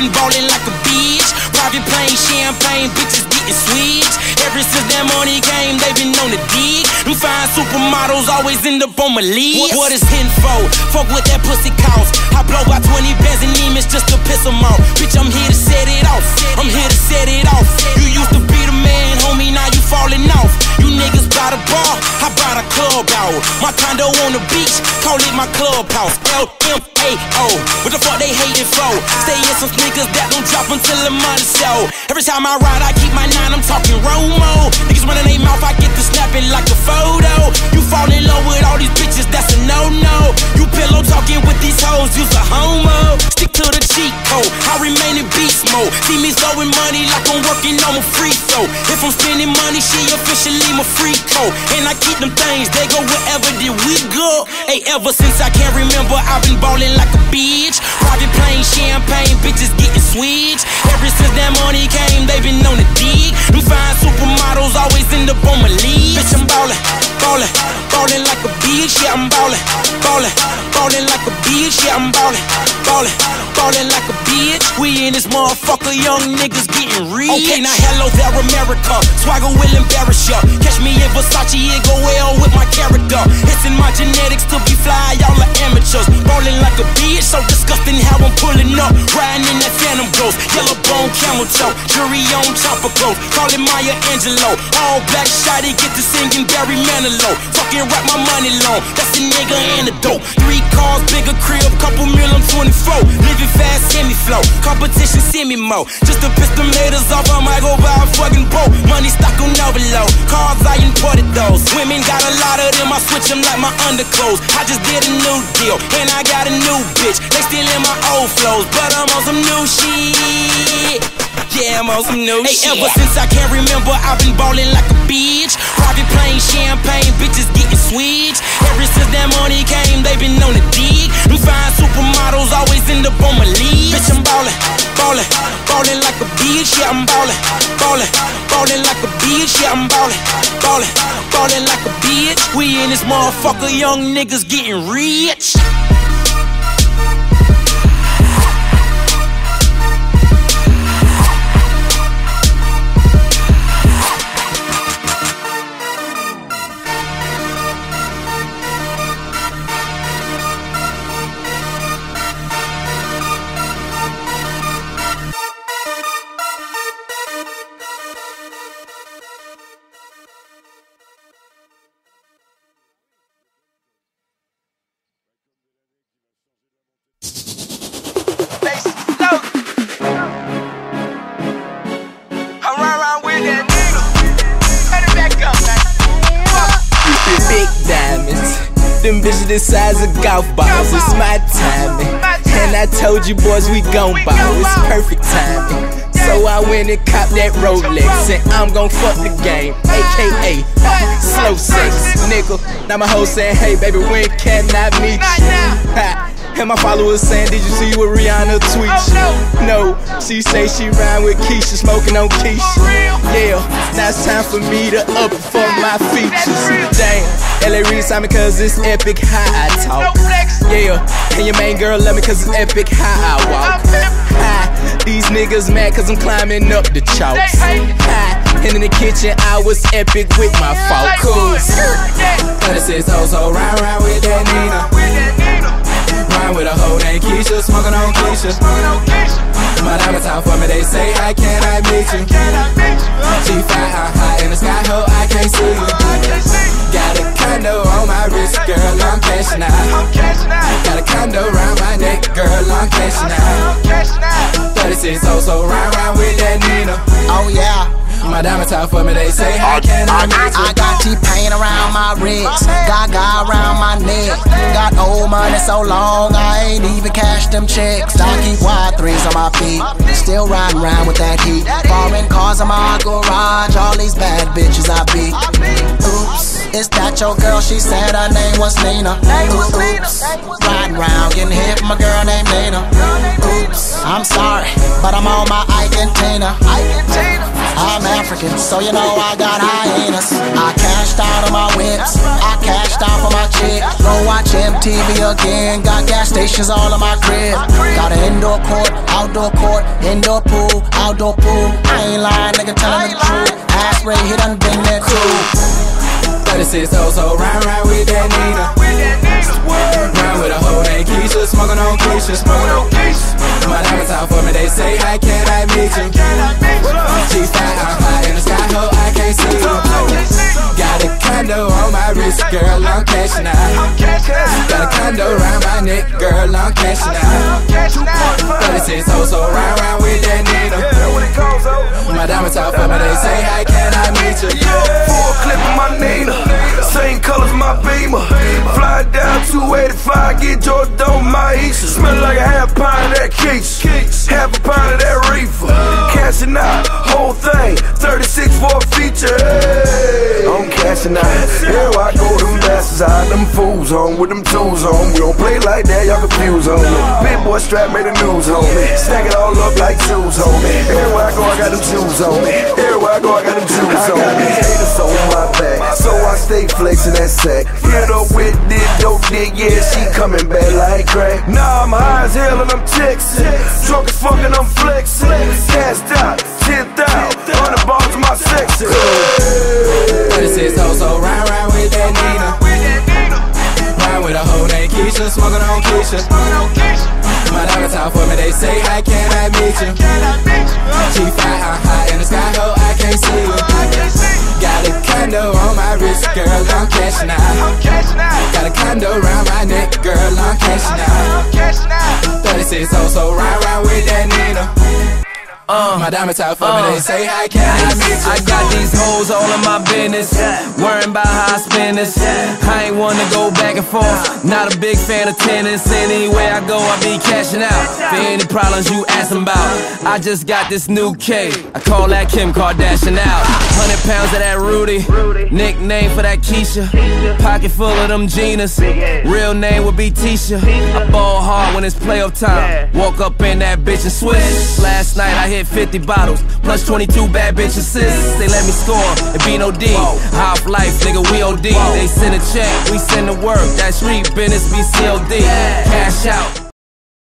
been ballin' like a bitch. Private plane, champagne, bitches getting switched. Ever since that money came, they been on the dig. Them fine supermodels always end up on my list. What is info? Fuck what that pussy cost. I blow by 20 bands and demons just to piss them off. Bitch, I'm here to set it off. I'm here to set it off. You used to be the man, homie, now you falling off. You niggas bought a bar, I bought a club out. My condo on the beach, call it my clubhouse. LMAO, what the fuck they hating for? Stay in some sneakers that don't drop until the money show. Every time I ride, I keep my 9, I'm talking Romo. Niggas running their mouth, I get to snapping like a photo. You fall in love with all these bitches, that's a no-no. You pillow talking with these hoes, you's a homo. Stick to the cheat code, I remain in beast mode. See me throwing money like I'm working on a free throw. If I'm spending money, she officially my free code. And I keep them things, they go wherever did we go. Hey, ever since I can't remember, I've been ballin' like a bitch. Private plane, champagne, bitches getting switched. Ever since that money came, they been on the dig. Them fine supermodels always end up on my league. Bitch, I'm ballin', ballin', ballin' like a bitch. Yeah, I'm ballin', ballin', ballin' like a bitch. Yeah, I'm ballin', ballin', ballin' like a bitch. We in this motherfucker, young niggas getting rich. Okay, now hello there, America. Swagger will embarrass ya. Catch me in Versace, it go well with my character. It's in my genetics to be fly, y'all are amateurs. Ballin' like a bitch, so disgusting how I'm pulling up. Riding in that Phantom Ghost, yellow bone camel toe. Jury on chopper clothes, call it Maya Angelou. All black shotty, get to singing Barry Manilow. Fucking wrap my money long, that's a nigga antidote. 3 cars, bigger crib, couple mil, I'm 24. Living fast, semi-flow, competition semi-mo. Just to piss them haters off, I might go buy a fucking boat. Money stock on overload, cars I imported those. Women got a lot of them, I switch them like my underclothes. I just did a new deal, and I got a new bitch. They still in my old flows, but I'm on some new shit. Yeah, I'm on some new shit. Ever since I can't remember, I've been ballin' like a bitch. Private plane, champagne, bitches getting switched. Ever since that money came, they been on the dig. Them fine supermodels always end up on my league. Bitch, I'm ballin', ballin', ballin' like a bitch. Yeah, I'm ballin', ballin', ballin' like a bitch. Yeah, I'm ballin', ballin', ballin' like a bitch. We in this motherfucker, young niggas getting rich. Them bitches the size of golf balls, it's my timing. And I told you boys we gon' ball, it's perfect timing. So I went and copped that Rolex, and I'm gon' fuck the game, AKA slow sex, nigga. Now my hoe saying, hey baby, when can I meet you? And my followers saying, did you see what Rihanna tweets? No, she say she rhyme with Keisha, smoking on Keisha. Yeah, now it's time for me to up for my features. Damn, LA Reid signed me cause it's epic how I talk. Yeah, and your main girl love me cause it's epic how I walk. These niggas mad cause I'm climbing up the chalks. And in the kitchen I was epic with my focus. 36 hoes, so ride with that Nina. Ride with a hoe named Keisha, smoking on Keisha. My diamonds out for me, they say, how can I meet you? She fly high in the sky, ho, I can't see you. Got a condo on my wrist, girl, I'm cashing out. Got a condo around my neck, girl, I'm cashing out. 36 hoes, so ride with that Nina. Oh yeah. My diamonds out for me, they say, how can I meet you? I got T-Pain around my wrist, Gaga around my neck. Got old money so long, I ain't even cashed them checks. I keep wide 3s on my feet, still riding around with that heat. Foreign cars in my garage, all these bad bitches I beat. Oops, is that your girl? She said her name was Nina. Oops, riding around getting hit from a girl named Nina. Oops, I'm sorry, but I'm on my Ike and Tina. I'm African, so you know I got hyenas. I cashed out on my whips, I cashed out for my chick. Go watch MTV again, got gas stations all in my crib. Got an indoor court, indoor pool, outdoor pool. I ain't lying, nigga, telling the truth. Ass Ray, he done been there too. 36 hoes, so ride with that Nina. Ride with a hoe named Keisha, smoking on Keisha. My diamonds out for me, they say, hi, can I meet you? G5, I'm high in the sky, ho, I can't see you. Got a condo on my wrist, girl, I'm cashing out. Got a condo around my neck, girl, I'm cashing out. 36 hoes, so ride with that Nina. My diamonds out for me, they say, hi, can I meet you? Full clip of my Nina, same colors my Beamer. Fly down 285, get Jordan on my Easter. Smell like a half pound of that Keeks, half a pound of that reefer. Cashing out, whole thing, 36 for a feature. Hey, I'm cashing out. Here I go, them bastards out, them fools on with them tools on. We don't play like that, y'all confused on me. Big boy strap made the news on me. Stack it all up like shoes on me. Everywhere I go, I got them shoes on me. Everywhere I go, I got them shoes on me. I got these haters on my back, so I stay flexing that sack. Get up with this dope dick, yeah, she coming back like crack. Nah, I'm high as hell and I'm texting. Drunk as fuck and I'm flexing. Cast out, 10,000, 100 bars in my section. 36 hoes, so ride with that Nina. Ride with a hoe named Keisha, smoking on Keisha. My diamonds out for me, they say, hi, can I meet you? G5, I'm high in the sky, ho, I can't see you. Got a condo on my wrist, girl, I'm cashing out. Got a condo around my neck, girl, I'm cashing out. 36 hoes, so ride with that Nina. My diamonds out for me, they say, hi, can I meet you? I got these hoes all in my business, worrying about how I spend this. I ain't one to go back and forth, not a big fan of tennis. Anywhere I go, I be cashing out for any problems you asking about. I just got this new K, I call that Kim Kardashian out. 100 pounds of that Rudy, nickname for that Keisha. Pocket full of them Genas, real name would be Tisha. I ball hard when it's playoff time, walk up in that bitch and switch. Last night I hit 50 bottles, plus 22 bad bitch assists. They let me score, it be no D. Half life, nigga, we OD. They send a check, we send the work. That street business be COD. Cash out.